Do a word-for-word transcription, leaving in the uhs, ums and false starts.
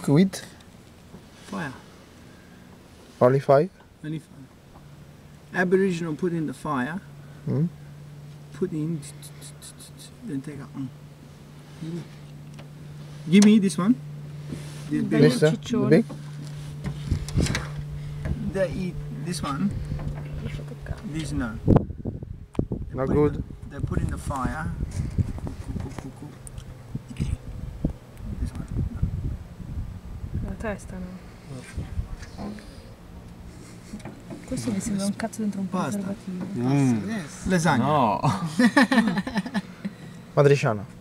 cook with? Fire. Only fire? Only fire. Aboriginal put in the fire. Mm. Put in. Then take out. Mm. Give me this one. The big. This, uh, the big? They eat this one. This no. They Not put good. In the, they put in the fire. Cook, cook, cook, cook. This one. No. La testa no. Questo mi sembra un cazzo dentro un Pasta. preservativo. Mm. Yes. Lasagna. No. Matriciana.